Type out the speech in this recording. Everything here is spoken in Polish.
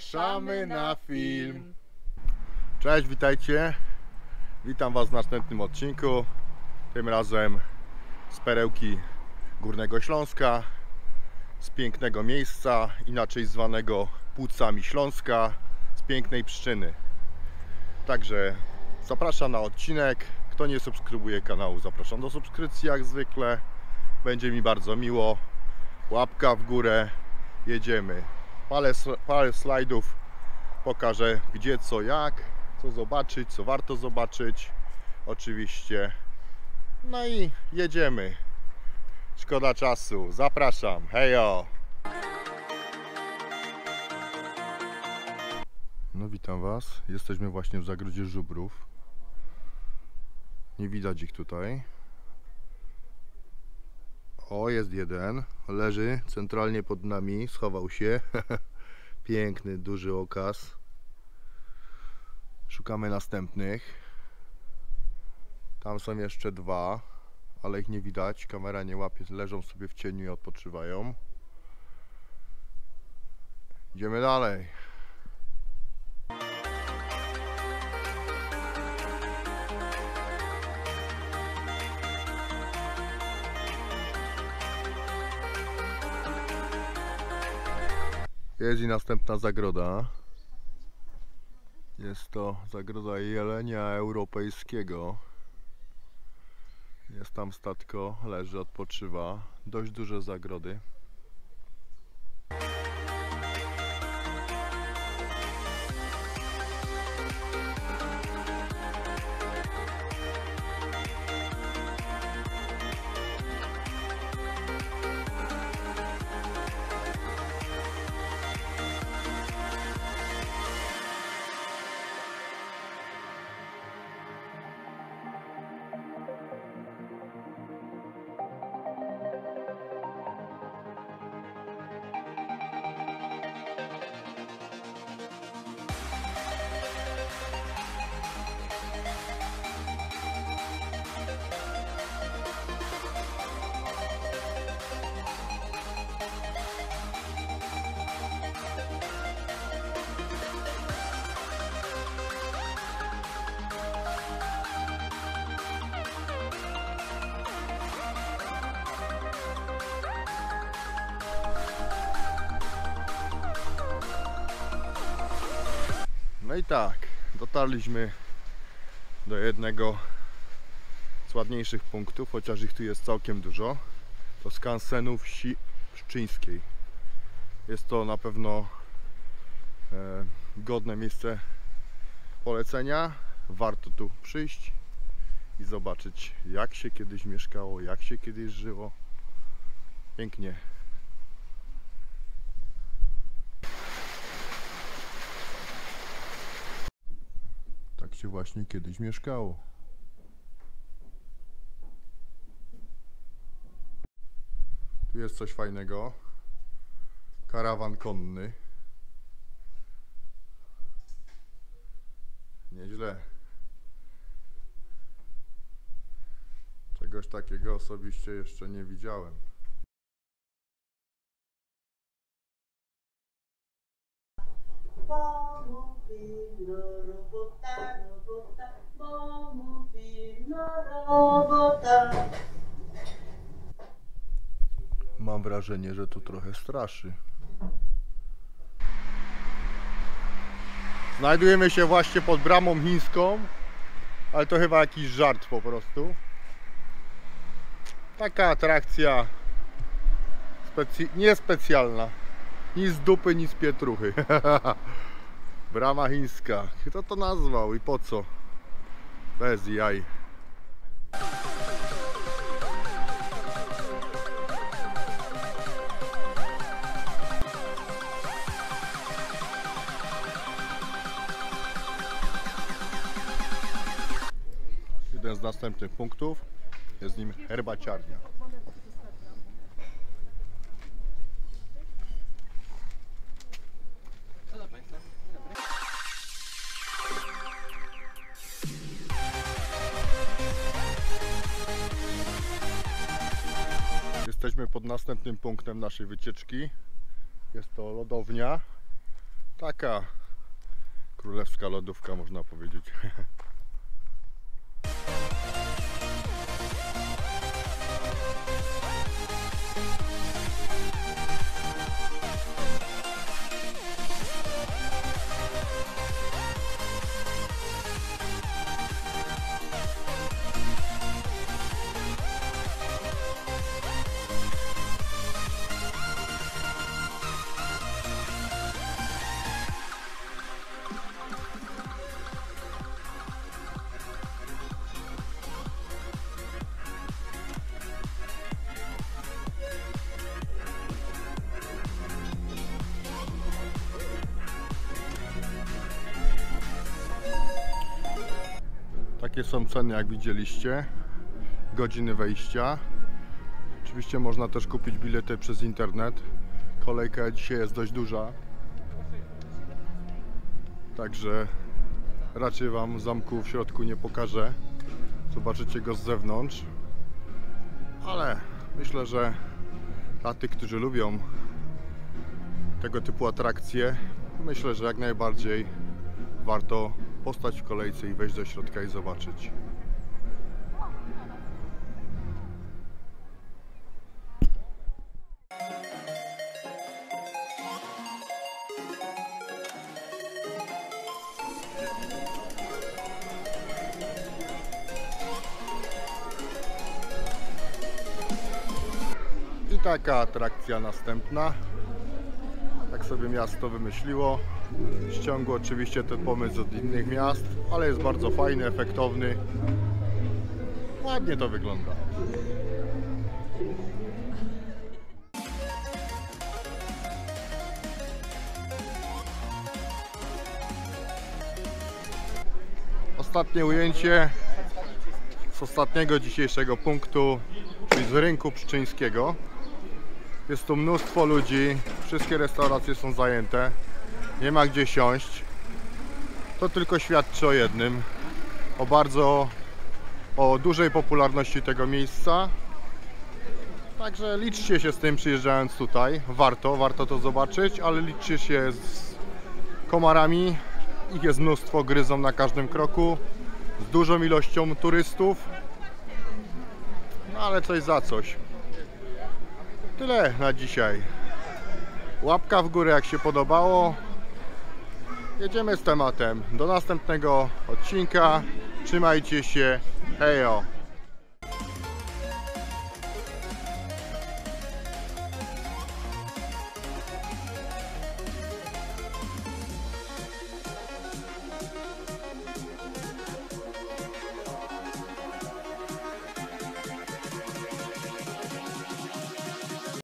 Zapraszamy na film. Cześć, witajcie. Witam Was w następnym odcinku. Tym razem z perełki Górnego Śląska, z pięknego miejsca, inaczej zwanego Płucami Śląska, z pięknej Pszczyny. Także zapraszam na odcinek. Kto nie subskrybuje kanału, zapraszam do subskrypcji jak zwykle. Będzie mi bardzo miło. Łapka w górę. Jedziemy. Parę slajdów pokażę, gdzie, co, jak, co zobaczyć, co warto zobaczyć oczywiście. No i jedziemy. Szkoda czasu. Zapraszam. Hejo! No witam Was. Jesteśmy właśnie w zagrodzie żubrów. Nie widać ich tutaj. O, jest jeden. Leży centralnie pod nami. Schował się. Piękny, duży okaz. Szukamy następnych. Tam są jeszcze dwa, ale ich nie widać. Kamera nie łapie. Leżą sobie w cieniu i odpoczywają. Idziemy dalej. Jest i następna zagroda. Jest to zagroda jelenia europejskiego. Jest tam statko, leży, odpoczywa. Dość duże zagrody. No i tak, dotarliśmy do jednego z ładniejszych punktów, chociaż ich tu jest całkiem dużo. To skansenu wsi pszczyńskiej. Jest to na pewno godne miejsce polecenia. Warto tu przyjść i zobaczyć, jak się kiedyś mieszkało, jak się kiedyś żyło. Pięknie. Tak się właśnie kiedyś mieszkało. Tu jest coś fajnego. Karawan konny. Nieźle. Czegoś takiego osobiście jeszcze nie widziałem. Bo mu pilno robota, bo mu pilno robota. Mam wrażenie, że tu trochę straszy. Znajdujemy się właśnie pod bramą chińską, ale to chyba jakiś żart po prostu. Taka atrakcja niespecjalna. Ni z dupy, ni z pietruchy. Brama chińska. Kto to nazwał i po co? Bez jaj. Jeden z następnych punktów jest nim herbaciarnia. Jesteśmy pod następnym punktem naszej wycieczki. Jest to lodownia Taka królewska lodówka, można powiedzieć. Takie są ceny, jak widzieliście, godziny wejścia. Oczywiście można też kupić bilety przez internet. Kolejka dzisiaj jest dość duża, także raczej Wam zamku w środku nie pokażę. Zobaczycie go z zewnątrz, ale myślę, że dla tych, którzy lubią tego typu atrakcje, myślę, że jak najbardziej warto postać w kolejce i wejść do środka i zobaczyć. I taka atrakcja następna. Tak sobie miasto wymyśliło. Ściągło oczywiście ten pomysł od innych miast, ale jest bardzo fajny, efektowny. Ładnie to wygląda. Ostatnie ujęcie z ostatniego dzisiejszego punktu, czyli z rynku pszczyńskiego. Jest tu mnóstwo ludzi, wszystkie restauracje są zajęte, nie ma gdzie siąść. To tylko świadczy o jednym, o dużej popularności tego miejsca. Także liczcie się z tym, przyjeżdżając tutaj. Warto to zobaczyć, ale liczcie się z komarami. Ich jest mnóstwo, gryzą na każdym kroku, z dużą ilością turystów. No ale coś za coś. Tyle na dzisiaj. Łapka w górę, jak się podobało. Jedziemy z tematem. Do następnego odcinka. Trzymajcie się. Hejo!